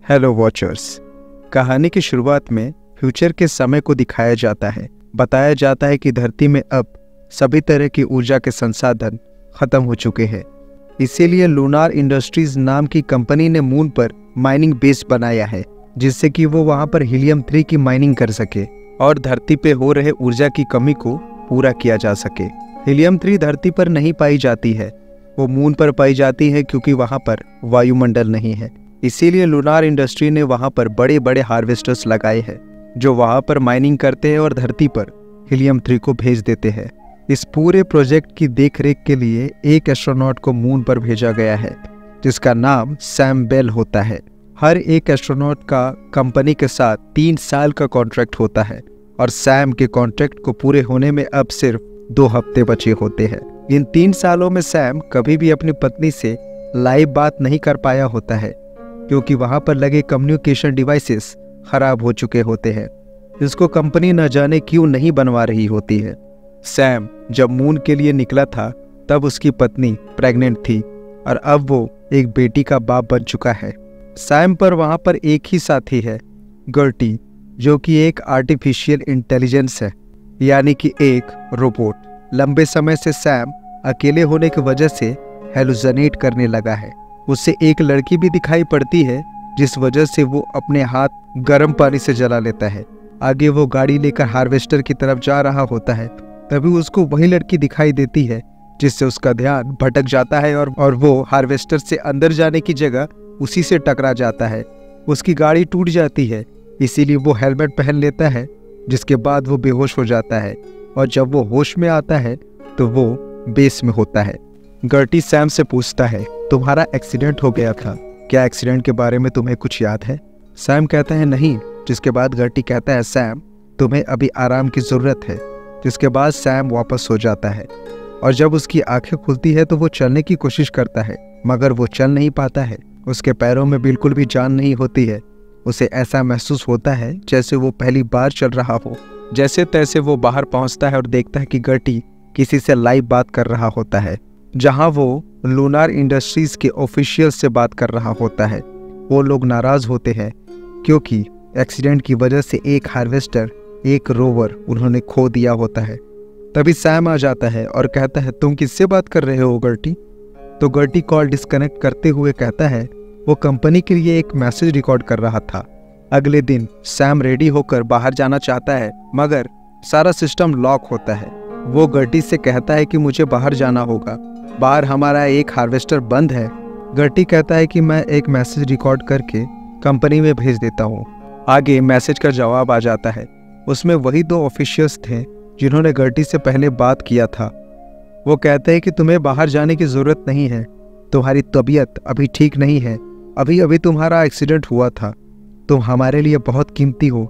Hello watchers. कहानी की शुरुआत में फ्यूचर के समय को दिखाया जाता है। बताया जाता है कि धरती में अब सभी तरह की ऊर्जा के संसाधन खत्म हो चुके हैं। इसीलिए लूनार इंडस्ट्रीज नाम की कंपनी ने मून पर माइनिंग बेस बनाया है, जिससे कि वो वहां पर हीलियम 3 की माइनिंग कर सके और धरती पे हो रहे ऊर्जा की कमी को पूरा किया जा सके। हीलियम 3 धरती पर नहीं पाई जाती है, वो मून पर पाई जाती है क्योंकि वहां पर वायुमंडल नहीं है। इसीलिए लूनार इंडस्ट्री ने वहां पर बड़े बड़े हार्वेस्टर्स लगाए हैं जो वहां पर माइनिंग करते हैं और धरती पर हीलियम 3 को भेज देते हैं। इस पूरे प्रोजेक्ट की देखरेख के लिए एक एस्ट्रोनॉट को मून पर भेजा गया है जिसका नाम सैम बेल होता है। हर एक एस्ट्रोनॉट का कंपनी के साथ 3 साल का कॉन्ट्रैक्ट होता है और सैम के कॉन्ट्रैक्ट को पूरे होने में अब सिर्फ 2 हफ्ते बचे होते हैं। इन 3 सालों में सैम कभी भी अपनी पत्नी से लाइव बात नहीं कर पाया होता है क्योंकि वहां पर लगे कम्युनिकेशन डिवाइसेस खराब हो चुके होते हैं, जिसको कंपनी न जाने क्यों नहीं बनवा रही होती है। सैम जब मून के लिए निकला था तब उसकी पत्नी प्रेग्नेंट थी और अब वो एक बेटी का बाप बन चुका है। सैम पर वहां पर एक ही साथी है, गर्टी, जो कि एक आर्टिफिशियल इंटेलिजेंस है, यानी कि एक रोबोट। लंबे समय से सैम अकेले होने की वजह से हेलुसिनेट करने लगा है। उससे एक लड़की भी दिखाई पड़ती है जिस वजह से वो अपने हाथ गर्म पानी से जला लेता है। आगे वो गाड़ी लेकर हार्वेस्टर की तरफ जा रहा होता है, तभी उसको वही लड़की दिखाई देती है जिससे उसका ध्यान भटक जाता है और वो हार्वेस्टर से अंदर जाने की जगह उसी से टकरा जाता है। उसकी गाड़ी टूट जाती है, इसीलिए वो हेलमेट पहन लेता है, जिसके बाद वो बेहोश हो जाता है और जब वो होश में आता है तो वो बेस में होता है। गर्टी सैम से पूछता है, तुम्हारा एक्सीडेंट हो गया था, क्या एक्सीडेंट के बारे में तुम्हें कुछ याद है? सैम कहता है नहीं, जिसके बाद गर्टी कहता है सैम तुम्हें अभी आराम की ज़रूरत है। जिसके बाद सैम वापस सो जाता है और जब उसकी आंखें खुलती है तो वो चलने की कोशिश करता है मगर वो चल नहीं पाता है। उसके पैरों में बिल्कुल भी जान नहीं होती है। उसे ऐसा महसूस होता है जैसे वो पहली बार चल रहा हो। जैसे तैसे वो बाहर पहुंचता है और देखता है कि गर्टी किसी से लाइव बात कर रहा होता है, जहां वो लूनार इंडस्ट्रीज के ऑफिशियल से बात कर रहा होता है। वो लोग नाराज होते हैं क्योंकि एक्सीडेंट की वजह से एक हार्वेस्टर, एक रोवर उन्होंने खो दिया होता है। तभी सैम आ जाता है और कहता है तुम किससे बात कर रहे हो गर्टी? तो गर्टी कॉल डिस्कनेक्ट करते हुए कहता है वो कंपनी के लिए एक मैसेज रिकॉर्ड कर रहा था। अगले दिन सैम रेडी होकर बाहर जाना चाहता है मगर सारा सिस्टम लॉक होता है। वो गर्टी से कहता है कि मुझे बाहर जाना होगा, बाहर हमारा एक हार्वेस्टर बंद है। गर्टी कहता है कि मैं एक मैसेज रिकॉर्ड करके कंपनी में भेज देता हूँ। आगे मैसेज का जवाब आ जाता है। उसमें वही 2 ऑफिशियल्स थे जिन्होंने गर्टी से पहले बात किया था। वो कहते हैं कि तुम्हें बाहर जाने की ज़रूरत नहीं है, तुम्हारी तबीयत अभी ठीक नहीं है, अभी अभी तुम्हारा एक्सीडेंट हुआ था, तुम हमारे लिए बहुत कीमती हो।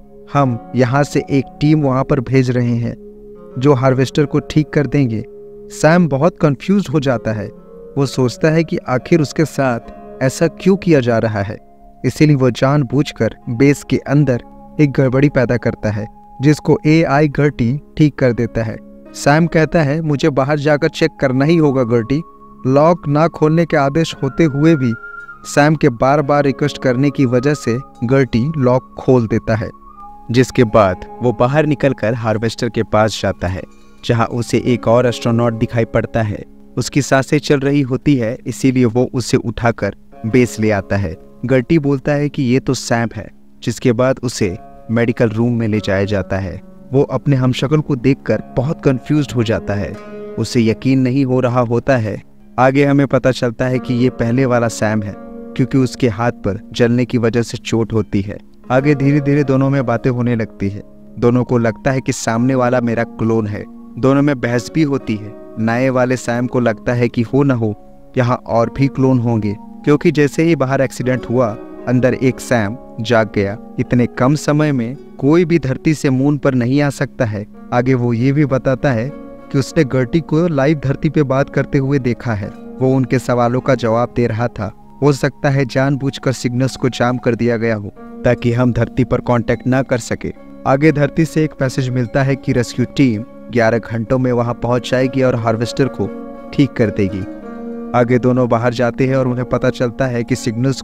हम यहाँ से एक टीम वहाँ पर भेज रहे हैं जो हार्वेस्टर को ठीक कर देंगे। सैम बहुत कंफ्यूज हो जाता है। वो सोचता है कि आखिर उसके साथ ऐसा क्यों किया जा रहा है, इसीलिए वो जानबूझकर बेस के अंदर एक गड़बड़ी पैदा करता है जिसको AI गर्टी ठीक कर देता है। सैम कहता है मुझे बाहर जाकर चेक करना ही होगा गर्टी। लॉक ना खोलने के आदेश होते हुए भी सैम के बार बार रिक्वेस्ट करने की वजह से गर्टी लॉक खोल देता है, जिसके बाद वो बाहर निकलकर हार्वेस्टर के पास जाता है जहां उसे एक और एस्ट्रोनॉट दिखाई पड़ता है। उसकी सांसें चल रही होती है, इसीलिए वो उसे उठाकर बेस ले आता है। गर्टी बोलता है कि ये तो सैम है, जिसके बाद उसे मेडिकल रूम में ले जाया जाता है। वो अपने हमशक्ल को देखकर बहुत कंफ्यूज्ड हो जाता है, उसे यकीन नहीं हो रहा होता है। आगे हमें पता चलता है कि ये पहले वाला सैम है क्योंकि उसके हाथ पर जलने की वजह से चोट होती है। आगे धीरे धीरे दोनों में बातें होने लगती है। दोनों को लगता है कि सामने वाला मेरा क्लोन है। दोनों में बहस भी होती है। नए वाले सैम को लगता है कि हो न हो यहाँ और भी क्लोन होंगे, क्योंकि जैसे ही बाहर एक्सीडेंट हुआ अंदर एक सैम जाग गया। इतने कम समय में कोई भी धरती से मून पर नहीं आ सकता है। आगे वो ये भी बताता है कि उसने गर्टी को लाइव धरती पे बात करते हुए देखा है। वो उनके सवालों का जवाब दे रहा था। हो सकता है जानबूझकर सिग्नल्स को जाम कर दिया गया हो ताकि हम धरती पर कांटेक्ट ना कर सके। आगे धरती से एक मैसेज मिलता है कि रेस्क्यू टीम 11 घंटों में वहां पहुंच जाएगी और हार्वेस्टर को ठीक कर देगी। आगे दोनों बाहर जाते हैं और उन्हें पता चलता है कि सिग्नल्स को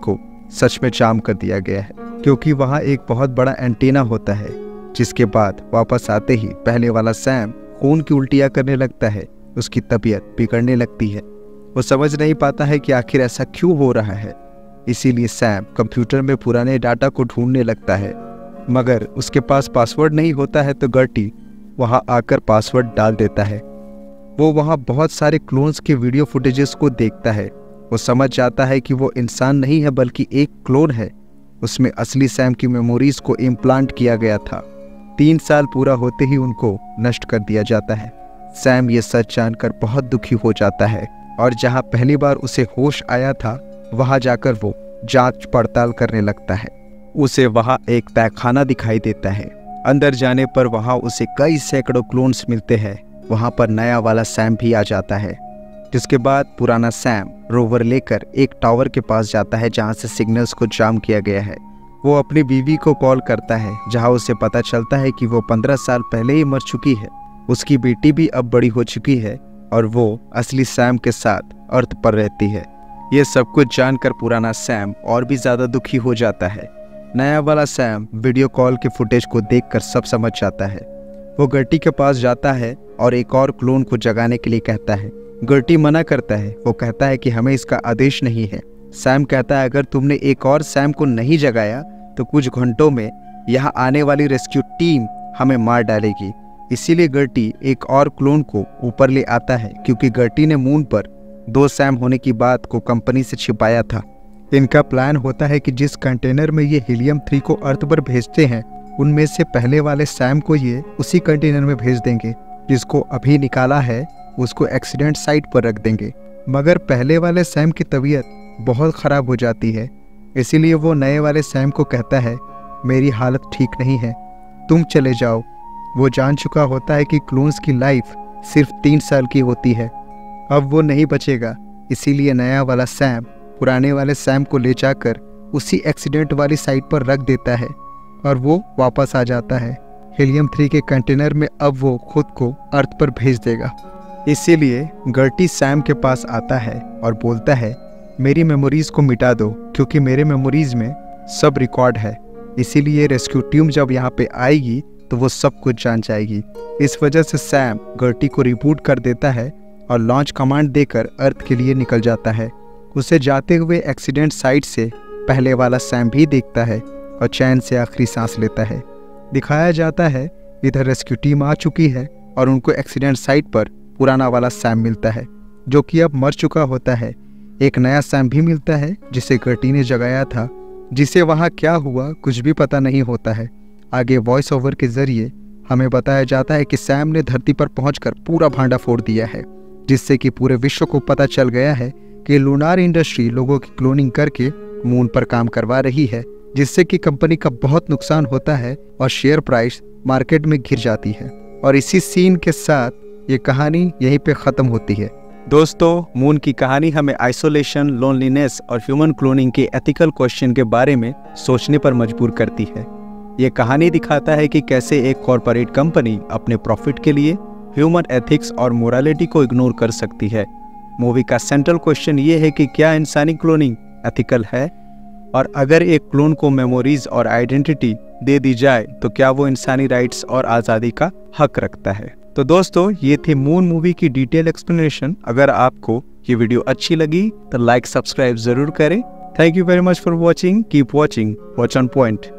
सच में जाम कर दिया गया है, क्योंकि वहाँ एक बहुत बड़ा एंटीना होता है। जिसके बाद वापस आते ही पहले वाला सैम खून की उल्टियाँ करने लगता है, उसकी तबीयत बिगड़ने लगती है। वो समझ नहीं पाता है कि आखिर ऐसा क्यों हो रहा है। इसीलिए सैम कंप्यूटर में पुराने डाटा को ढूंढने लगता है, मगर उसके पास पासवर्ड नहीं होता है। तो गर्टी वहाँ आकर पासवर्ड डाल देता है। वो वहाँ बहुत सारे क्लोन्स के वीडियो फुटेजेस को देखता है। वो समझ जाता है कि वो इंसान नहीं है बल्कि एक क्लोन है। उसमें असली सैम की मेमोरीज को इम्प्लांट किया गया था। 3 साल पूरा होते ही उनको नष्ट कर दिया जाता है। सैम ये सच जानकर बहुत दुखी हो जाता है और जहाँ पहली बार उसे होश आया था वहाँ जाकर वो जांच पड़ताल करने लगता है। उसे वहाँ एक तहखाना दिखाई देता है। अंदर जाने पर वहाँ उसे कई सैकड़ों क्लोन्स मिलते हैं। वहाँ पर नया वाला सैम भी आ जाता है। जिसके बाद पुराना सैम रोवर लेकर एक टावर के पास जाता है जहाँ से सिग्नल्स को जाम किया गया है। वो अपनी बीवी को कॉल करता है, जहाँ उसे पता चलता है कि वो 15 साल पहले ही मर चुकी है। उसकी बेटी भी अब बड़ी हो चुकी है और वो असली सैम के साथ अर्थ पर रहती है। ये सब कुछ जानकर पुराना सैम और भी ज़्यादा दुखी हो जाता है। नया वाला सैम वीडियो कॉल के फुटेज को देखकर सब समझ जाता है। वो गर्टी के पास जाता है और एक और क्लोन को जगाने के लिए कहता है। गर्टी मना करता है। वो कहता है कि हमें इसका आदेश नहीं है। सैम कहता है अगर तुमने एक और सैम को नहीं जगाया तो कुछ घंटों में यहाँ आने वाली रेस्क्यू टीम हमें मार डालेगी। इसीलिए गर्टी एक और क्लोन को ऊपर ले आता है, क्योंकि गर्टी ने मून पर 2 सैम होने की बात को कंपनी से छिपाया था। इनका प्लान होता है कि जिस कंटेनर में ये हीलियम 3 को अर्थ पर भेजते हैं उनमें से पहले वाले सैम को ये उसी कंटेनर में भेज देंगे। जिसको अभी निकाला है उसको एक्सीडेंट साइट पर रख देंगे। मगर पहले वाले सैम की तबीयत बहुत ख़राब हो जाती है। इसीलिए वो नए वाले सैम को कहता है मेरी हालत ठीक नहीं है, तुम चले जाओ। वो जान चुका होता है कि क्लोन्स की लाइफ सिर्फ 3 साल की होती है। अब वो नहीं बचेगा। इसीलिए नया वाला सैम पुराने वाले सैम को ले जाकर उसी एक्सीडेंट वाली साइट पर रख देता है और वो वापस आ जाता है। हीलियम 3 के कंटेनर में अब वो खुद को अर्थ पर भेज देगा। इसीलिए गर्टी सैम के पास आता है और बोलता है मेरी मेमोरीज को मिटा दो, क्योंकि मेरे मेमोरीज में सब रिकॉर्ड है। इसीलिए रेस्क्यू टीम जब यहाँ पे आएगी तो वो सब कुछ जान जाएगी। इस वजह से सैम गर्टी को रिबूट कर देता है और लॉन्च कमांड देकर अर्थ के लिए निकल जाता है। उसे जाते हुए एक्सीडेंट साइट से पहले वाला सैम भी देखता है और चैन से आखिरी सांस लेता है। दिखाया जाता है इधर रेस्क्यू टीम आ चुकी है और उनको एक्सीडेंट साइट पर पुराना वाला सैम मिलता है, जो कि अब मर चुका होता है। एक नया सैम भी मिलता है जिसे गर्टी ने जगाया था, जिसे वहाँ क्या हुआ कुछ भी पता नहीं होता है। आगे वॉइस ओवर के जरिए हमें बताया जाता है कि सैम ने धरती पर पहुंचकर पूरा भांडा फोड़ दिया है, जिससे कि पूरे विश्व को पता चल गया है कि लूनार इंडस्ट्री लोगों की क्लोनिंग करके मून पर काम करवा रही है, जिससे कि कंपनी का बहुत नुकसान होता है और शेयर प्राइस मार्केट में गिर जाती है। और इसी सीन के साथ ये कहानी यहीं पे ख़त्म होती है। दोस्तों, मून की कहानी हमें आइसोलेशन, लोनलीनेस और ह्यूमन क्लोनिंग के एथिकल क्वेश्चन के बारे में सोचने पर मजबूर करती है। ये कहानी दिखाता है कि कैसे एक कॉरपोरेट कंपनी अपने प्रॉफिट के लिए ह्यूमन एथिक्स और मोरालिटी को इग्नोर कर सकती है। मूवी का सेंट्रल क्वेश्चन ये है कि क्या इंसानी क्लोनिंग एथिकल है, और अगर एक क्लोन को मेमोरीज और आइडेंटिटी दे दी जाए तो क्या वो इंसानी राइट्स और आज़ादी का हक रखता है। तो दोस्तों, ये थी मून मूवी की डिटेल एक्सप्लेनेशन। अगर आपको ये वीडियो अच्छी लगी तो लाइक सब्सक्राइब जरूर करें। Thank you very much for watching. Keep watching, watch on point.